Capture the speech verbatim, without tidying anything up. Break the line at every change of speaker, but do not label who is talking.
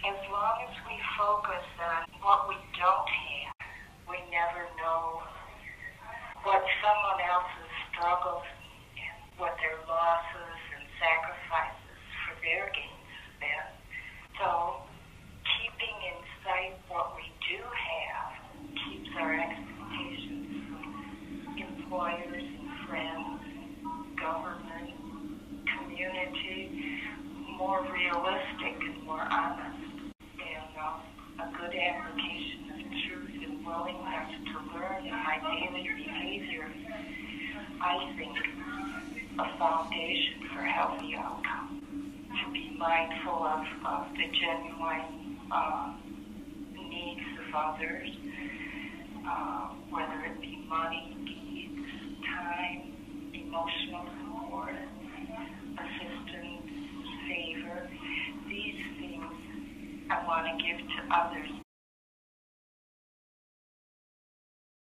As long as we focus on what we don't have, we never know what someone else's struggles and what their losses and sacrifices for their gains have been. So keeping in sight what we do have keeps our expectations from employers and friends, government, community more realistic and more honest. And uh, a good application of truth and willingness to learn in my daily behavior, I think, a foundation for healthy outcome. To be mindful of, of the genuine uh, needs of others, uh, whether it be money needs, time, emotional support, assistance, favor. These things I want to give to others